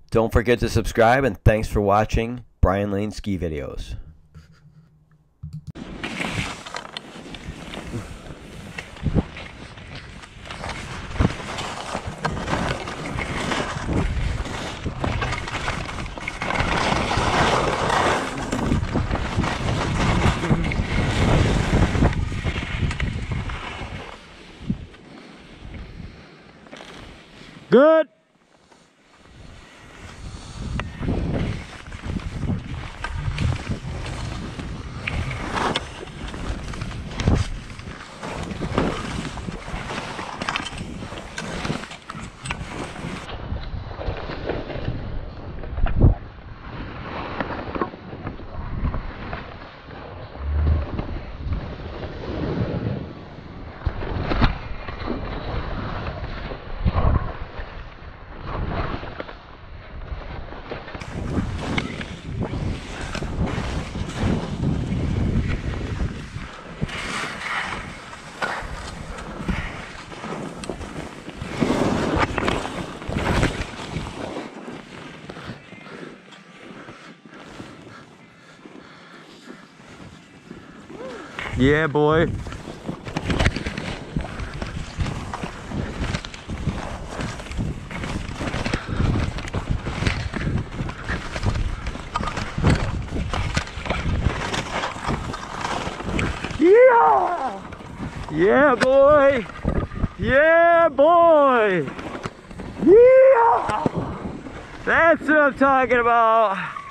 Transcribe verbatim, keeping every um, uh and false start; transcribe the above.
Don't forget to subscribe, and thanks for watching Brian Lane Ski Videos. Good. Yeah, boy. Yeah! Yeah, boy! Yeah, boy! Yeah! That's what I'm talking about!